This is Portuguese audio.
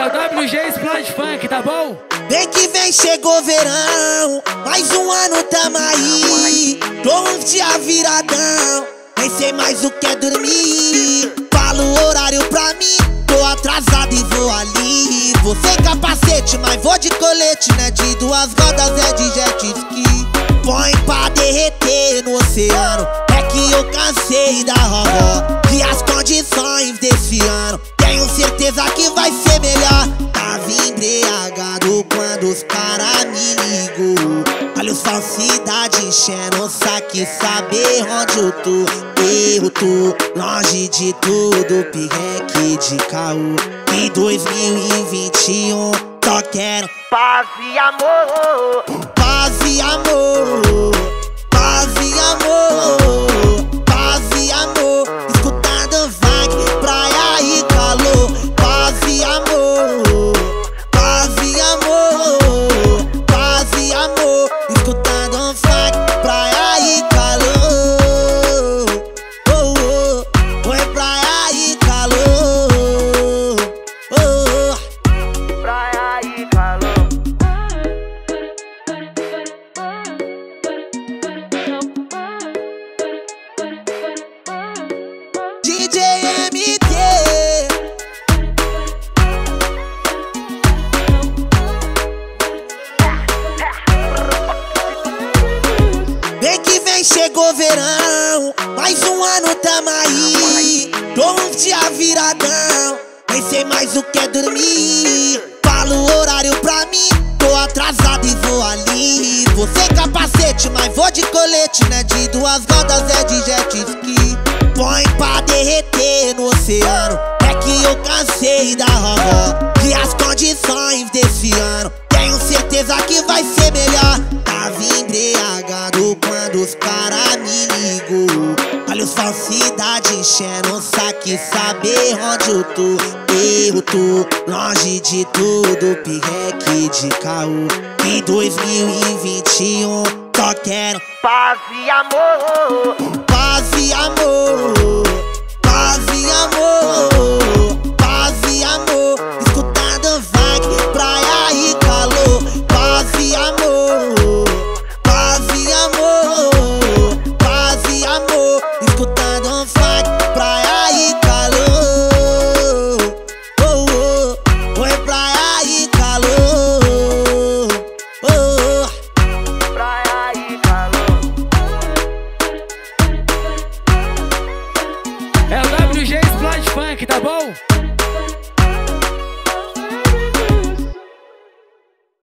o WG Explode Funk, tá bom? Vem que vem, chegou verão, mais um ano tamo aí. Tô uns dias viradão, nem sei mais o que é dormir. Fala o horário pra mim, tô atrasado e vou ali. Vou sem capacete, mas vou de colete, né? De duas rodas, é de jet ski. Põe pra derreter no oceano, é que eu cansei da robó. E as condições desse ano, tenho certeza que vai ser melhor. Tava embriagado quando os cara me ligou. Olha os falsidade enchendo o saco, saber onde eu tô longe de tudo, pirreque de caô. Em 2021 só quero paz e amor, paz e amor, paz e amor, paz e amor. Escutando funk, praia e calor. Paz e amor, paz e amor, paz e amor. Escutando funk, praia e calor. Oh, oh, oi, praia e calor. Oh, oh, praia e calor. DJ MT. Vem que vem, chegou verão, mais um ano tamo aí. Tô uns dias viradão, nem sei mais o que é dormir. Fala o horário pra mim, tô atrasado e vou ali. Vou sem capacete, mas vou de colete, né? De duas rodas, é de jet ski. Põe pra derreter no oceano, é que eu cansei da robó. E as condições desse ano, tenho certeza que vai ser melhor. Tava embriagado quando os cara me ligou. Olha os falsidade enchendo o saco, saber onde eu tô longe de tudo, pirreque de caô. Em 2021 só quero paz e amor, paz e amor, paz e amor, paz e amor. Escutando funk, praia e calor. Paz e amor, paz e amor, paz e amor. Escutando funk, praia e calor. Oh, oh, oi, praia e calor. Oh, oh, praia e calor. É o WG Explode Funk, tá bom?